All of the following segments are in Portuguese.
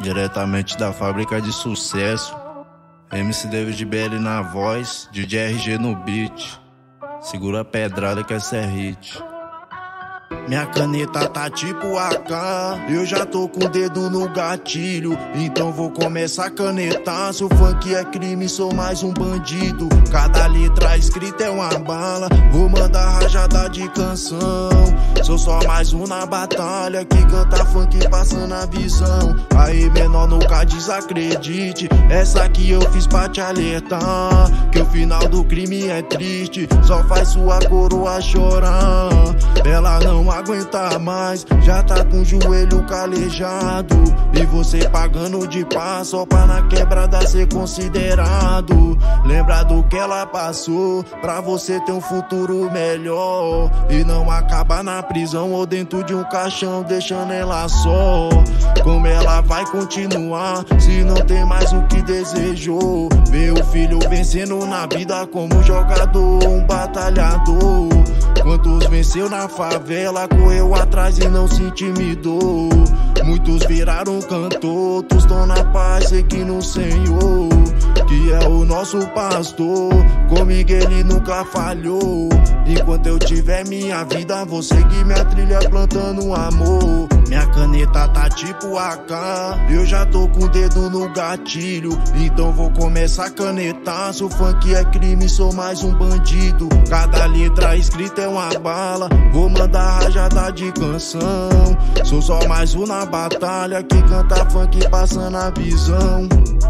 Diretamente da fábrica de sucesso, MC David BL na voz, DJ RG no beat. Segura a pedrada que essa é hit. Minha caneta tá tipo AK, eu já tô com o dedo no gatilho, então vou começar a canetar. Se o funk é crime, sou mais um bandido. Cada letra escrita é uma bala, vou mandar rajada de canção. Sou só mais um na batalha que canta funk passando a visão. Aí menor, nunca desacredite, essa aqui eu fiz pra te alertar, que o final do crime é triste, só faz sua coroa chorar. Ela não aguenta mais, já tá com o joelho calejado, e você pagando de pá só pra na quebrada ser considerado. Lembra do que ela passou, pra você ter um futuro melhor, e não acabar na prisão ou dentro de um caixão deixando ela só. Como ela vai continuar se não tem mais o que desejou? Ver o filho vencendo na vida como jogador, um batalhador. Quantos venceu na favela, correu atrás e não se intimidou. Muitos viraram cantor, outros estão na paz seguindo o Senhor, que é o nosso pastor. Comigo ele nunca falhou. Enquanto eu tiver minha vida, vou seguir minha trilha plantando amor. Minha caneta tá tipo AK, eu já tô com o dedo no gatilho, então vou começar a canetar. Se o funk é crime, sou mais um bandido. Cada letra escrita é uma bala, vou mandar rajada de canção. Sou só mais um na batalha que canta funk passando a visão.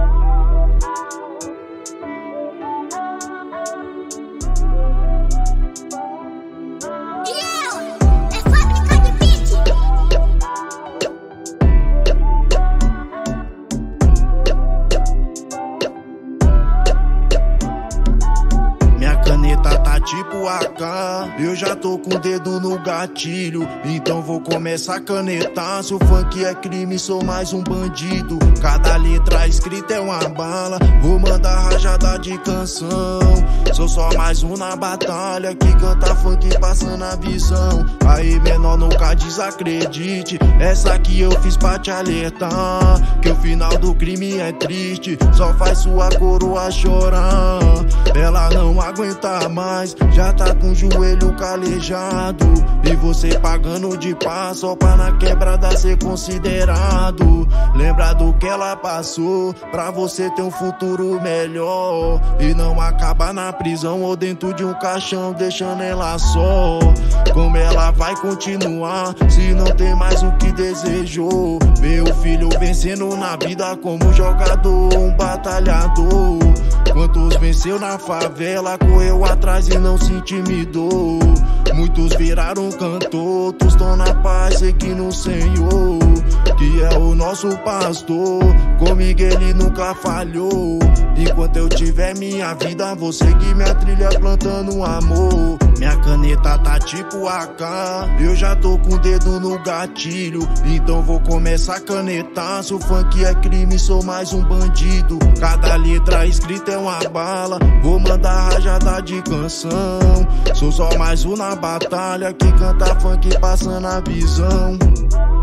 Tipo AK, eu já tô com o dedo no gatilho, então vou começar a canetar. Se o funk é crime, sou mais um bandido. Cada letra escrita é uma bala, vou mandar rajada de canção. Sou só mais um na batalha que canta funk passando a visão. Aí menor, nunca desacredite, essa aqui eu fiz pra te alertar, que o final do crime é triste, só faz sua coroa chorar. Ela não aguenta mais, já tá com o joelho calejado, e você pagando de pá só pra na quebrada ser considerado. Lembra do que ela passou, pra você ter um futuro melhor, e não acabar na prisão ou dentro de um caixão deixando ela só. Como ela vai continuar se não tem mais o que desejou? Ver o filho vencendo na vida como jogador, um batalhador. Quantos venceu na favela, correu atrás e não se intimidou. Muitos viraram cantor, outros estão na paz seguindo o Senhor, que é o nosso pastor. Comigo ele nunca falhou. Enquanto eu tiver minha vida, vou seguir minha trilha plantando amor. Minha caneta tá tipo AK, eu já tô com o dedo no gatilho, então vou começar a canetar. Se o funk é crime, sou mais um bandido. Cada letra escrita é uma bala, vou mandar rajada de canção. Sou só mais um na batalha que canta funk passando a visão.